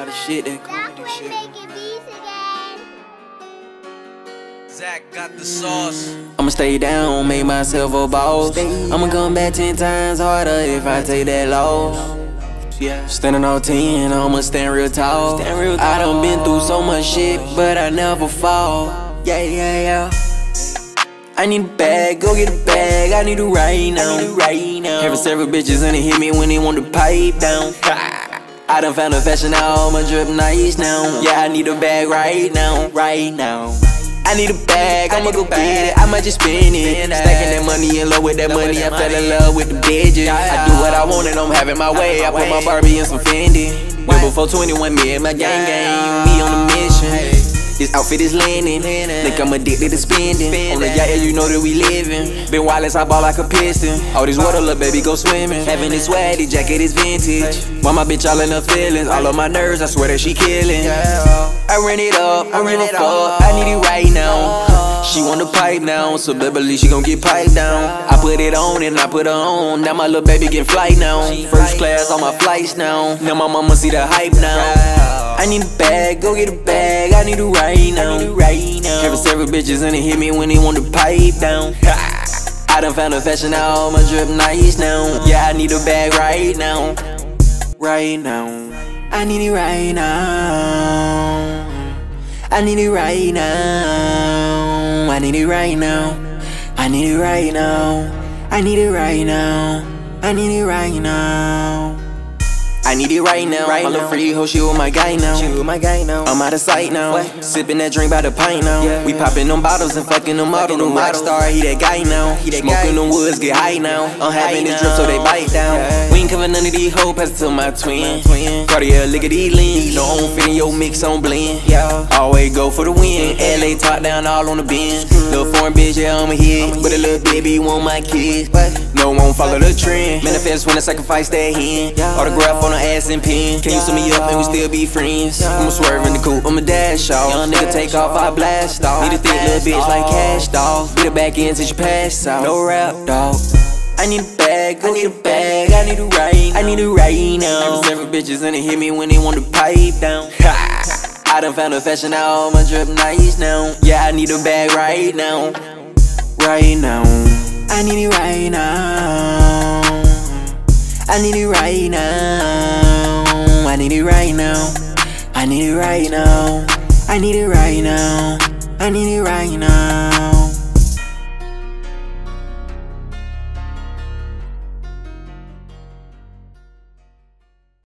the shit that come with this shit. Zach got the sauce. I'ma stay down, make myself a boss. I'ma come back 10 times harder if I take that loss. Yeah. Standing on 10, I'ma stand real tall. I done been through so much shit, but I never fall. Yeah, yeah, yeah. I need a bag, go get a bag, I need it right now. Having several bitches and they hit me when they want to pipe down. I done found a fashion now, my drip nice now. Yeah, I need a bag right now. I need a bag, I'ma go get it, I might just spend it. Stacking that money, in love with that money, I fell in love with the bitches. I do what I want and I'm having my way, I put my Barbie in some Fendi. Way before 21, me and my gang, we on a mission. This outfit is landing, think I'm addicted to spending. On the yacht, yeah, you know that we living. Been wireless, I ball like a piston. All this water, little baby, go swimming. Having this swaggy jacket is vintage. Why my bitch all in her feelings? All of my nerves, I swear that she killing. I ran it up, I ran it up, I need it right now. She want the pipe now, so baby, she gon' get piped down. I put it on and I put her on. Now my little baby get flight now. First class on my flights now. Now my mama see the hype now. I need a bag, go get a bag, I need it right now. Having several bitches and they hit me when they want to pipe down. I done found a fashion now, my drip nice now. Yeah, I need a bag right now. I need it right now. I need it right now. I need it right now. I need it right now. I need it right now. I need it right now. I need it right now. My little free hoe, she with my guy now. I'm out of sight now. Sipping that drink by the pint now. We popping them bottles and fucking them out. The rock star, he that guy now. Smoking them woods, get high now. I'm having this drip so they bite down. We ain't cover none of these hoes, pass it to my twin. Cartier, look at these leans. No, I don't fit in your mix on blend. Always go for the win. LA top down all on the bin. Little foreign bitch, yeah, I'm a hit. But a little baby want my kids. No, won't follow the trend. Manifest when I sacrifice that hen. Autograph on the ass and pen. Can you sum me up and we still be friends? I'ma swerve in the coupe, I'ma dash off. Young nigga take off, I blast off. Need a thick little bitch like Cash Doll. Beat her back in till she pass out. No rap, dog. I need a bag, go get a bag, I need it right now. Having several bitches and they hit me when they want to pipe down. I done found a fashion now, my drip nice now. Yeah, I need a bag right now. I need it right now. I need it right now. I need it right now. I need it right now. I need it right now. I need it right now.